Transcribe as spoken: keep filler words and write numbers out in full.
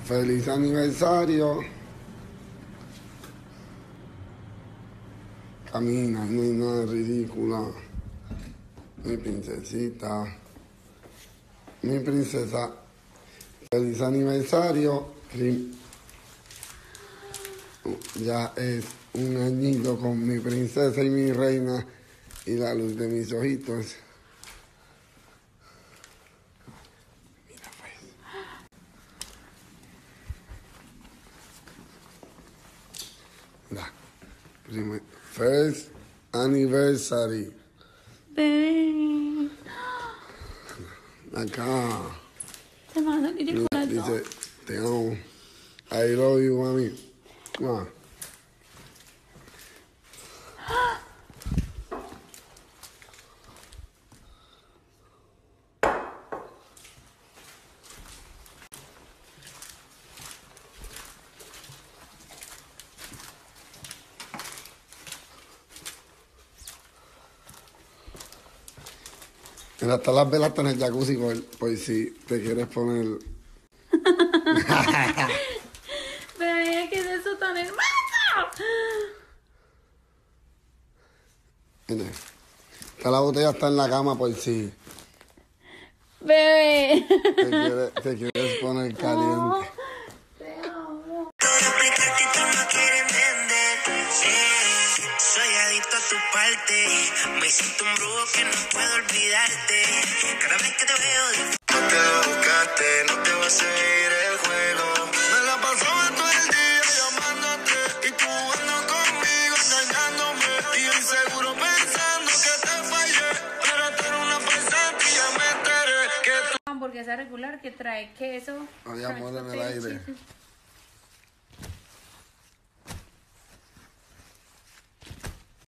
Feliz aniversario. Camina, no hay nada ridícula. Mi princesita. Mi princesa. Feliz aniversario. Ya es un añito con mi princesa y mi reina y la luz de mis ojitos. Mira pues. Mira. First anniversary. Bebé. Acá. Te mando el Mira, dice, te amo. I love you, mami. Ah. Mira, hasta las velas están en el jacuzzi por, por si te quieres poner. Bebé, ¿qué es eso tan hermoso? Mira, esta la botella está en la cama por si Bebé. te quieres, te quieres poner caliente. Te amo. Soy adicto a tu parte, me hiciste un brujo que no puedo olvidarte. Cada vez que te veo, no te lo buscaste, no te vas a seguir el juego. Me la pasaba todo el día llamándote y tú jugando conmigo, engañándome. Y yo inseguro pensando que te fallé, pero tú eres una farsante y ya me enteré que tú... Hamburguesa regular que trae queso. Hay amor en el aire.